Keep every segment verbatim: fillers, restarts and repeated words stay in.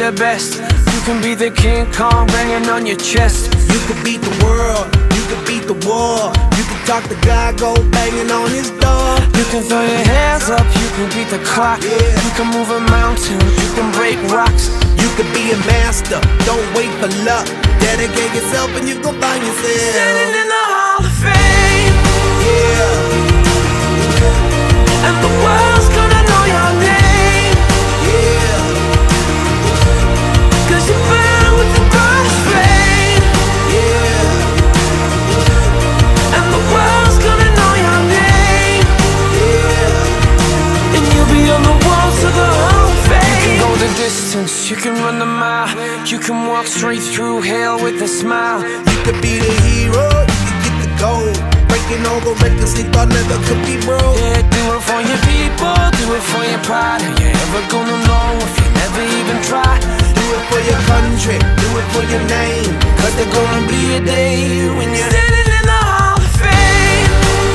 the best. You can be the King Kong banging on your chest. You could beat the world, you could beat the war. You can talk to God, go banging on his door. You can throw your hands up, you can beat the clock. Yeah. You can move a mountain, you can break rocks. You could be a master, don't wait for luck. Dedicate yourself and you gon' find yourself Standing in the Hall of Fame. Yeah. And the world's gonna know your name. Yeah. Cause you burn with the brightest flame. Yeah. And the world's gonna know your name. Yeah. And you'll be on the walls of the Hall of Fame. You can go the distance, you can run the mile. You can walk straight through hell with a smile. You could be the hero, you could get the gold. Breaking all the records they thought never could be broke. Yeah, do it for your people, do it for your pride. Are you ever gonna know if you never even try? Do it for your country, do it for your name. Cause there's gonna be a day when you're standing in the Hall of Fame.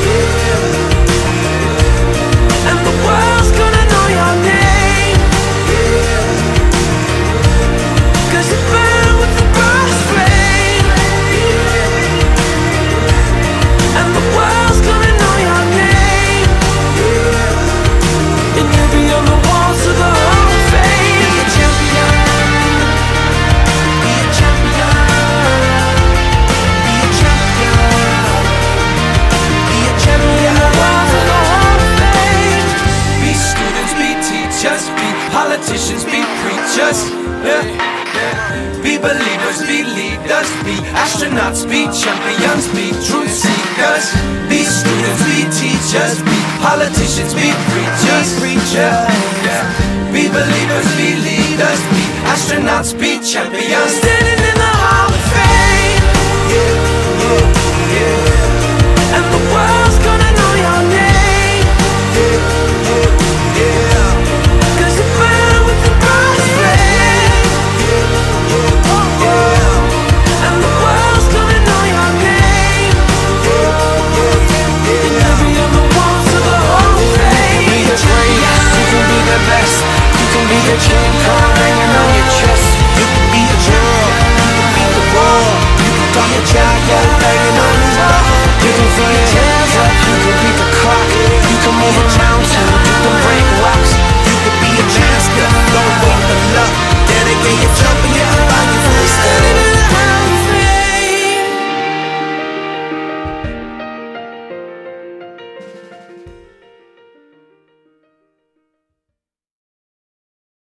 Yeah. And the world's gonna know your name. Yeah. Cause you burn with the brightest flame. Yeah. And the world's gonna know your name. Yeah. And you'll be on the walls of the Hall of Fame. Be a champion. Be a champion. Be a champion. Be a champion. On the walls of the Hall of Fame. Be students, be teachers, be politicians, be preachers, yeah. Be believers, be leaders, be astronauts, be champions, be truth seekers. Be students, be teachers, be politicians, be preachers, preachers, yeah. Be believers, be leaders, be astronauts, be champions.